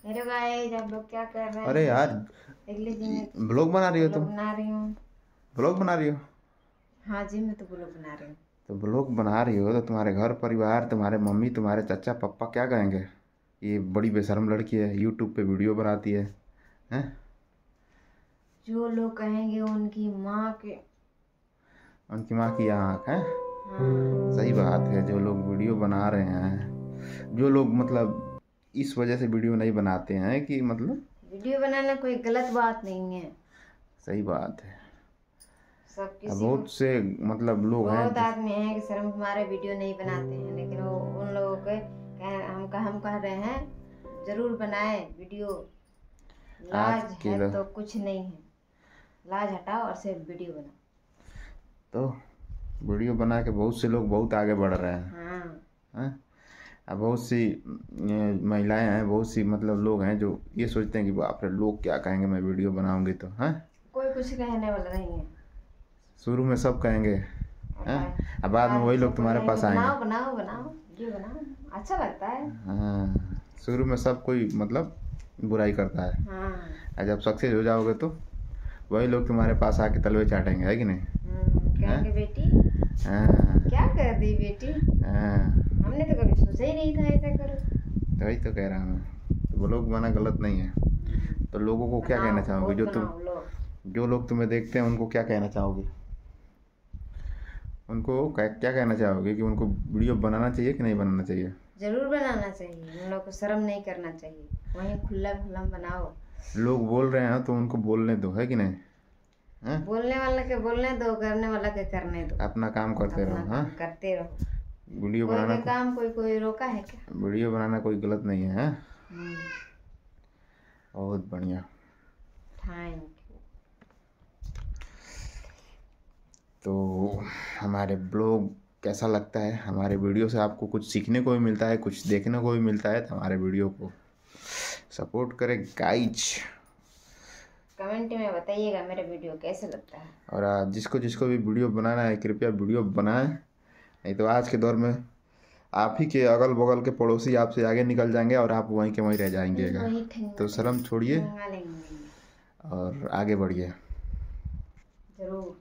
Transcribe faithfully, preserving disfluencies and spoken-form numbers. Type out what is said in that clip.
Hello guys, आप लोग क्या कर रहे हैं? अरे यार, देख लीजिए, ब्लॉग बना रही हो तुम? बना रही हूँ। ब्लॉग बना रही हो? हाँ जी, मैं तो ब्लॉग बना रही हूँ। तो ब्लॉग बना रही हो तो तुम्हारे घर परिवार, तुम्हारे मम्मी, तुम्हारे चाचा पापा क्या कहेंगे? ये बड़ी बेशर्म लड़की है, यूट्यूब पे वीडियो बनाती है, हैं? जो लोग कहेंगे उनकी माँ के। उनकी माँ की आँख है। हाँ। सही बात है। जो लोग वीडियो बना रहे हैं, जो लोग मतलब इस वजह से वीडियो नहीं बनाते हैं कि मतलब वीडियो बनाना कोई गलत बात नहीं है। सही बात है। सब अब किसी को, बहुत से मतलब लोग हैं बहुत जो आदमी हैं कि सर हम तुम्हारे वीडियो नहीं बनाते हैं, लेकिन वो उन लोगों के कह, हम कह हम कह रहे हैं जरूर बनाए वीडियो। आज लाज के है लोग तो कुछ नहीं है। लाज हटाओ और सिर्फ वीडियो बनाओ। तो वीडियो बना के बहुत से लोग बहुत आगे बढ़ रहे हैं, हाँ। हैं? अब बहुत सी ये, महिलाएं हैं, बहुत सी मतलब लोग हैं जो ये सोचते हैं कि बाप रे लोग क्या कहेंगे मैं वीडियो बनाऊंगी तो, हैं? कोई कुछ कहने वाला नहीं है। शुरू में सब कहेंगे, और हैं? बाद अब बाद में बाद वही सब लोग तुम्हारे बोलेंगे पास आएंगे। बनाओ बनाओ बनाओ वीडियो बनाओ, अच्छा लगता है। हाँ, शुरू में सब कोई मतलब बुराई करता है, हाँ। और जब सक्सेस हो जाओगे तो वही लोग तुम्हारे पास आके तलवे चाटेंगे, है कि नहीं? हम्म, हैं? कहेंगे बेटी हाँ क्या कर दी बेटी, हाँ, हमने तो कभी सोचा ही नहीं था ऐसा करो। तो वही तो कह रहा हूँ मैं। तो ब्लॉग बनाना गलत नहीं है। तो लोगों को क्या कहना बनाओ, चाहोगे? बहुत जो तुम बनाओ लोग। जो लोग तुम्हें देखते हैं उनको क्या कहना चाहोगे? उनको क्या क्या कहना चाहोगे कि उनको वीडियो बनाना चाहिए कि नहीं बनाना चाहिए? जरूर बनाना चाहिए, उन लोग को शर्म नहीं करना चाहिए, वहीं खुला खुला बनाओ। लोग बोल रहे हैं तो उनको बोलने दो, है कि नहीं? हैं? बोलने वाला के बोलने दो, करने वाला के करने दो। अपना काम करते अपना रहो। हाँ, काम करते रहो। वीडियो कोई बनाना के को काम कोई कोई रोका है क्या? वीडियो बनाना कोई गलत नहीं है, हैं? हम्म। बहुत बढ़िया। Thank you. तो हमारे ब्लॉग कैसा लगता है? हमारे वीडियो से आपको कुछ सीखने को भी मिलता है, कुछ देखने को भी मिलता है, तो हमारे वीडियो को सपोर्ट करें गाइज। कमेंट में बताइएगा मेरा वीडियो कैसे लगता है। और आ, जिसको जिसको भी वीडियो बनाना है कृपया वीडियो बनाएं, नहीं तो आज के दौर में आप ही के अगल बगल के पड़ोसी आपसे आगे निकल जाएंगे और आप वहीं के वहीं रह जाएंगेगा। वही ठंगा तो शर्म छोड़िए ठंगा लेंगे। और आगे बढ़िए। जरूर।